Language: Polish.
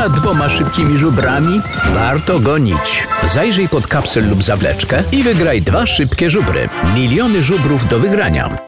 za 2 szybkimi żubrami? Warto gonić. Zajrzyj pod kapsel lub zawleczkę i wygraj 2 szybkie żubry. Miliony żubrów do wygrania.